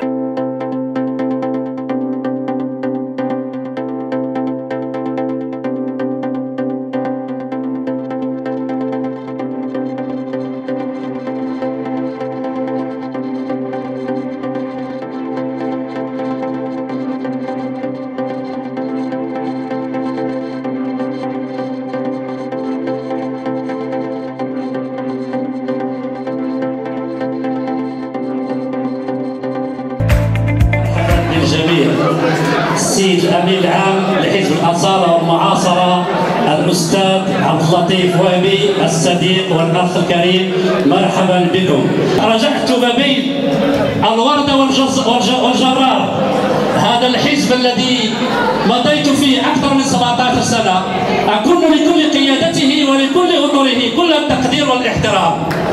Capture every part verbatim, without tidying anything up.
السيد الامين العام لحزب الاصاله والمعاصره الاستاذ عبد اللطيف وهبي الصديق والاخ الكريم، مرحبا بكم. رجعت ما بين الورده والجرار، هذا الحزب الذي مضيت فيه اكثر من سبعة عشر سنه، اكن لكل قيادته ولكل اطره كل التقدير والاحترام،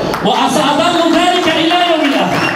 وساظل ذلك الى يوم الاخر.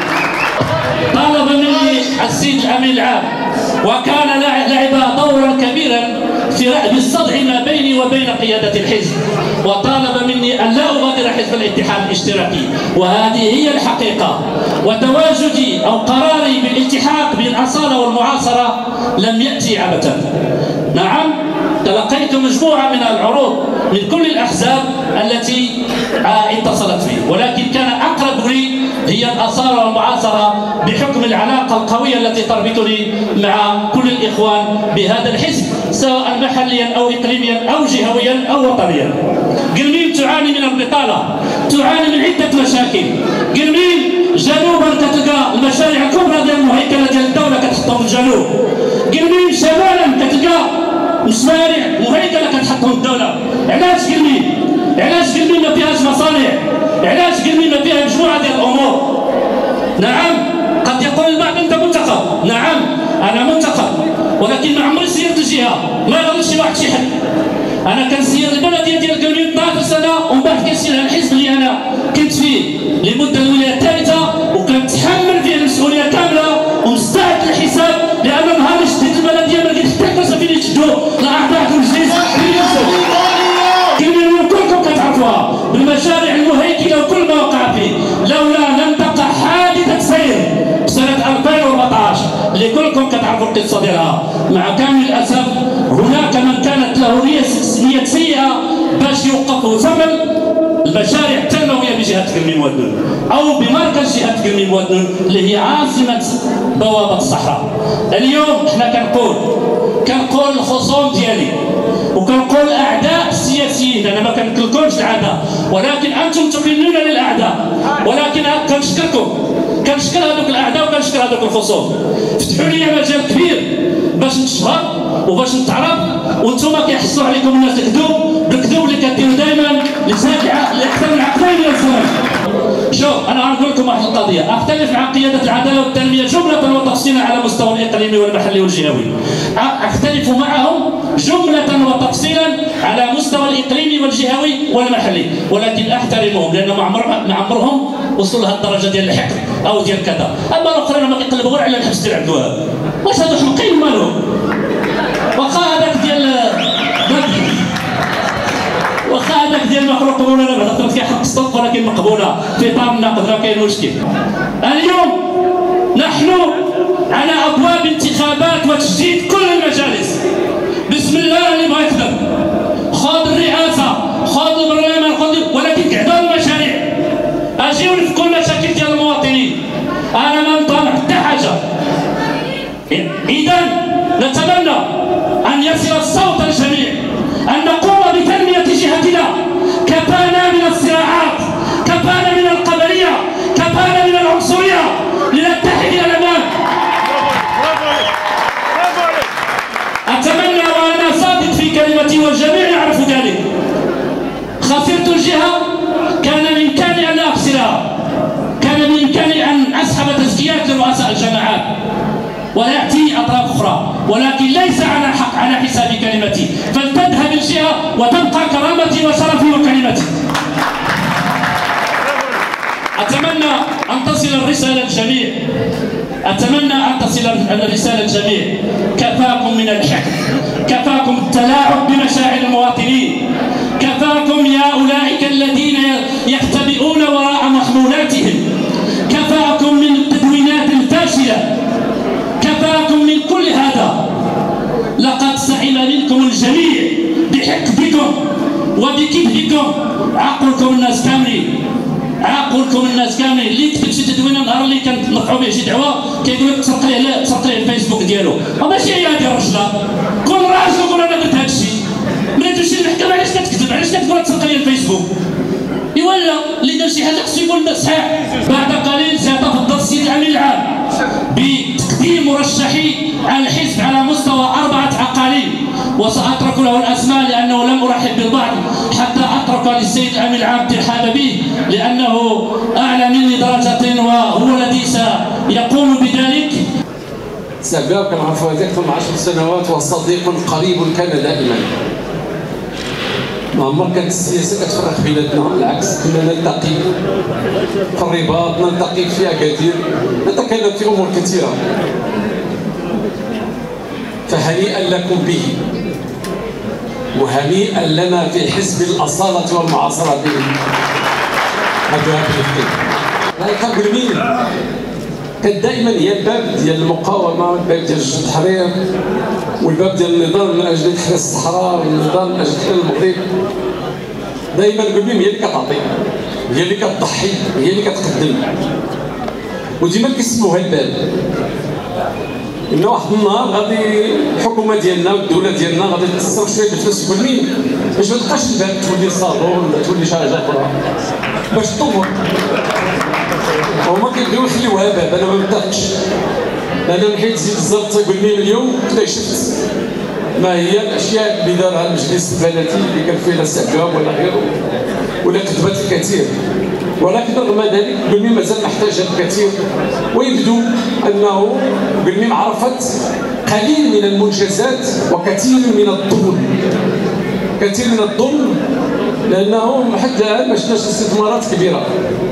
طالب مني السيد الامين العام وكان لعب دورا كبيرا في بالصدع ما بيني وبين قياده الحزب، وطالب مني ان لا اغادر حزب الاتحاد الاشتراكي، وهذه هي الحقيقه. وتواجدي او قراري بالالتحاق بالاصاله والمعاصره لم ياتي عبثا. نعم، تلقيت مجموعه من العروض من كل الاحزاب التي اتصلت بي، ولكن كان اقرب لي هي الاصاله والمعاصره بحكم العلاقه القويه التي تربطني مع كل الاخوان بهذا الحزب، سواء محليا او اقليميا او جهويا او وطنيا. قلميم تعاني من البطاله، تعاني من عده مشاكل. قلميم جنوبا كتلقى المشاريع الكبرى ديال المهيكله ديال الدوله كتحطهم في الجنوب. قلميم شمالا كتلقى مشاريع مهيكله كتحطهم الدوله. علاش قلميم؟ علاش قلميم ما فيهاش مصانع؟ علاش قلميم ما فيها مجموعه ديال الامور؟ نعم، قد يقول البعض انت منتخب، نعم انا منتخب، ولكن ما عمري سيرت الجهه، ما يغلطش شي واحد شي حد. انا كنسير البلديه ديال قلميم اثنا عشر سنه، ومن بعد كنسير الحزب اللي انا كنت فيه لمده الولايه الثالثه، وكنتحمل فيه المسؤوليه كامله ومستعد للحساب، لان نهار شديت البلديه ما لقيت حتى كرسي فين يشدوا لاعضاء المجلس قلميم كلكم كتعرفوها بالمشاريع المهيكله وكل ما وقع فيه. لولا لم تقع حادثه سير سنه ألفين وأربعطاش اللي كلكم كتعرفوا القصه ديالها، مع كامل الاسف هناك من كانت له نيه سيئه باش يوقفوا ثمن المشاريع التنمويه بجهه قلميم ودنون او بمركز جهه قلميم ودنون اللي هي عاصمه بوابه الصحراء. اليوم حنا كنقول كنقول الخصوم ديالي وكنقول الاعداء السياسيين، انا ما كنكلكمش العداء، ولكن انتم تكلون للاعداء، ولكن كنشكركم، كنشكر هذوك الاعداء وكنشكر هذوك الخصوم. فتحوا لي مجال كبير باش نتشهر وباش نتعرف، وانتم كيحسوا عليكم الناس الكذوب بالكذوب اللي كديروا دائما لاكثر من عقدين ديال الزمن. شوف، انا غنقول لكم واحد القضيه، اختلف مع قياده العداله والتنميه جمله وتفصيلا على مستوى الاقليمي والمحلي والجهوي، اختلف معهم جمله وتفصيلا على مستوى الاقليمي والجهوي والمحلي، ولكن احترمهم لان ما عمرهم وصلوا لهذه الدرجه ديال الحقد او ديال كذا. اما الاخرين ما كيقلبوا غير على الحبس ديال عبد الوهاب، واش هادو حمقين مالهم؟ واخا هذاك ديال واخا هذاك ديال المخلوق قبوله، انا بعدا هضرت فيها حق الصدق ولكن مقبوله في اطار النقد، راه كاين مشكل. اليوم نحن على ابواب انتخابات وتجديد كل المجالس. بسم الله اللي بغى يخدم خذ الرئاسه، خذ البرلمان، خذ، ولكن قعدوا المشاريع، اجيو نفكوا المشاكل ديال المواطنين. انا ما نطالب حتى حاجه. اذا نتمنى ان يصل الصوت الجميع، ان نقوم بتنميه جهتنا. كفانا من الصراعات، كفانا من القبليه، كفانا من العنصريه، لنتحد الى الامام. اتمنى وانا صادق في كلمتي والجميع يعرف ذلك. خسرت الجهه كان بامكاني ان لا اخسرها، كان بامكاني ان اسحب تزكيات لرؤساء الجماعات وياتي اطراف اخرى، ولكن ليس على حق على حساب كلمتي، فلتذهب الجهه وتبقى كرامتي وشرفي وكلمتي. اتمنى ان تصل الرساله للجميع، اتمنى ان تصل الرساله للجميع. كفاكم من الحقد، كفاكم التلاعب بمشاعر المواطنين، كفاكم يا اولئك الذين يختبئون وراء محمولاتهم، كفاكم من التدوينات الفاشله نهيكم عقلكم الناس كاملين، عقلكم الناس كاملين. اللي يكتب شي تدوينه نهار اللي كنطلقوا به شي دعوه كيقول لك تسرق ليه تسرق ليه الفيسبوك ديالو، وماشي هي هذه الرجله. كون راجل وقول انا درت هذا الشيء، ملي تمشي للمحكمه علاش كتكذب؟ علاش كتقول تسرق ليه الفيسبوك؟ ايوا لا، اللي دار شي حاجه خصو يقول صحيح. بعد قليل سيتفضل السيد الامين العام بتقديم مرشحي الحزب على مستوى اربعه اقاليم، وساترك له الاسماء لانه لم ارحب بالبعض حتى اترك للسيد الامين العام الترحاب به، لانه اعلى مني درجه وهو الذي سيقوم بذلك. سباب كنعرفوا هذه اكثر من عشر سنوات وصديق قريب كان دائما. ما عمر كانت السياسه كتفرق بيناتنا، بالعكس كنا نلتقي في الرباط، نلتقي في اكادير، نتكلم في امور كثيره. فهنيئا لكم به، وهنيئا لنا في حزب الاصاله والمعاصره به. هذا هذا كنقول مين؟ كانت دائما هي الباب ديال المقاومه، الباب ديال التحرير، والباب ديال النضال من اجل تحرير الصحراء، والنضال من اجل تحرير المغرب. دائما نقول لهم هي اللي كتعطي، هي اللي كتضحي، هي اللي كتقدم، وديما كيسموها الباب. ان واحد النهار غادي الحكومه ديالنا والدوله ديالنا غادي تصرف شويه بالفلوس يقول مين باش ما تبقاش الباب تولي صالون ولا تولي شي حاجه اخرى باش تطور. هما كيبغيو يخليوها باب. انا ما متفقش، لان حيت زيد الزرط تيقول مين اليوم اكتشفت ما هي الاشياء اللي دارها المجلس البلدي اللي كان فيه استعجاب ولا غيره ولا كتبت الكثير، ولكن رغم ذلك بلميم مازال محتاج الكثير. ويبدو انه بلميم عرفت قليل من المنجزات وكثير من الظلم، كثير من الظلم، لانه حتى الان ما شفناش استثمارات كبيره.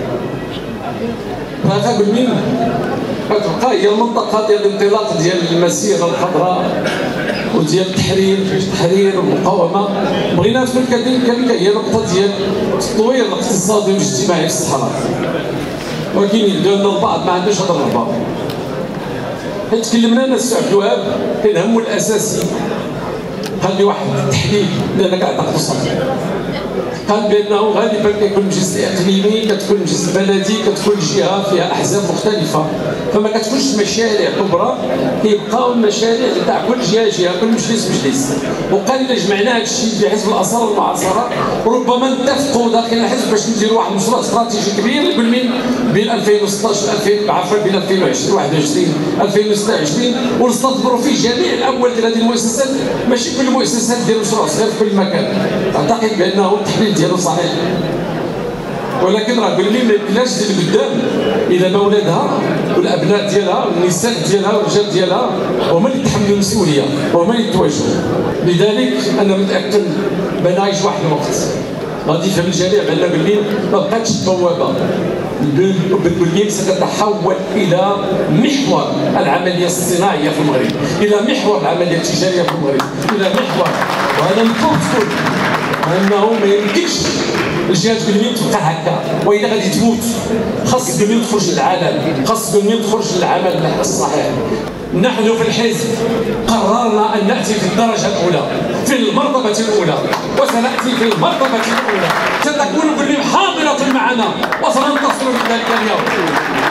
فهذا بلميم كتبقى هي المنطقه ديال الانطلاق ديال المسيره الخضراء وديال التحرير، التحرير والمقاومه. بغينا تكون كذلك هي نقطه ديال التطوير الاقتصادي والاجتماعي في الصحراء، ولكن يبدو ان البعض ما عندوش هذا الرغبه. حيت تكلمنا انا السي عبد الوهاب كان همه الاساسي قال لي واحد التحليل لان كنعتقدو صافي، قال بانه غالبا كيكون المجلس الاقليمي كتكون المجلس البلدي كتكون جهه فيها احزاب مختلفه، فما كتكونش مشاريع كبرى، كيبقاو المشاريع تاع كل جهه جهه، كل مجلس مجلس. وقال الا جمعنا هذا الشيء في حزب الاصاله والمعاصره ربما نتفقوا داخل الحزب باش نديروا واحد المشروع استراتيجي كبير يقول من بين ألفين وستطاش ألفين عفوا بين ألفين وعشرين واحد وعشرين ألفين وستة وعشرين ونستثمروا فيه جميع الاموال ديال هذه المؤسسات، ماشي كل المؤسسات ديال مشروع صغير في كل مكان. اعتقد بانه التحليل ديالو صحيح، ولكن راه قول لي ما يمكنلاش ديال قدام الى ما ولادها والابناء ديالها والنساء ديالها والرجال ديالها هما اللي يتحملوا المسؤوليه وهما اللي يتواجهوا. لذلك انا متاكد بان غيجي واحد الوقت غادي يفهم الجميع بان بلميم ما بقاتش بوابه، بلميم ستتحول الى محور العمليه الصناعيه في المغرب، الى محور العمليه التجاريه في المغرب، الى محور. وهذا المفروض تكون انه ما يمكنش الجهات بلميم تبقى هكا، واذا غادي تموت خاص بلميم تخرج للعالم، خاص بلميم تخرج للعمل الصحيح. نحن في الحزب قررنا ان ناتي في الدرجه الاولى، في المرتبه الاولى، وسناتي في المرتبه الاولى، ستكون بلميم حاضره معنا وسننتصر في ذلك اليوم.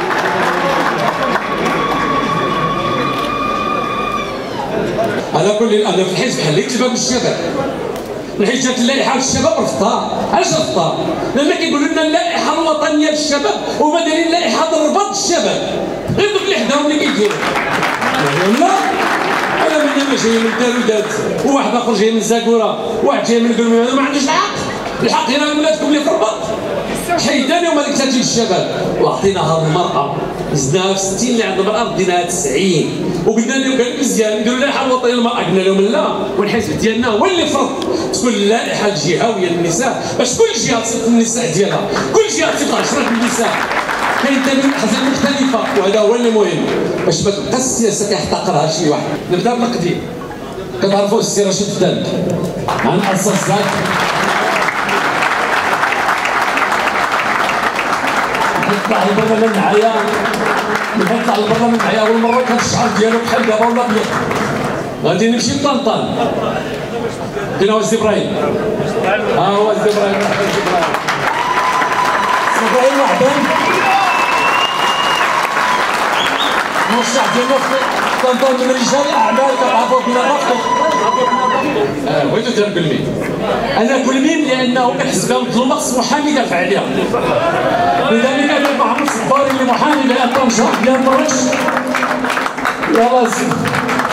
على كل انا في الحزب حليت الباب للشباب، حيت جات اللائحه للشباب رفضتها. علاش رفضتها؟ لان كيقولوا لنا اللائحه الوطنيه للشباب وما دايرين لائحه الرباط الشباب، غير دوك اللي حداهم اللي كيديروا. لا انا من هنا جاي من دارودات وواحد اخر جاي من زاكوره، واحد جاي من قلمي، هذا ما عندوش الحق. الحق هنا ولادكم اللي في الرباط حيداني وما ديك تاتي للشباب. وعطيناها المراه زدناها في ستين اللي عند المراه بديناها تسعين، وقلنا لهم قال مزيان نديروا اللائحه الوطنيه للمراه، قلنا لهم لا، والحزب ديالنا هو اللي فرض تكون اللائحه الجهويه للنساء باش كل جهه تصيفط النساء ديالها، كل جهه تصيفط عشرة النساء، كاين ثمن احزاب مختلفه، وهذا هو المهم باش ما تبقاش السياسه كيحتقرها شي واحد. نبدا بالقديم. كتعرفوا السي رشيد الدال عن اساس ذاك يطلع البرلمان معايا، ملي يطلع البرلمان معايا اول مره كان الشعر ديالو بحال دابا ولا ابيض. غادي نمشي لطنطان، كاين هو السي ابراهيم، ها هو صافي ابراهيم ابراهيم وحدان مرشح ديالنا تنظيم من رجال الاعمال كتعرفوا بنا الرفض. بغيتو تنقول مين؟ انا كل مين لانه كنحس بها مظلومه خص محامي يدافع عليها. لذلك انا محمد الصباري اللي محامي بها طنجه بها مرش يا راسي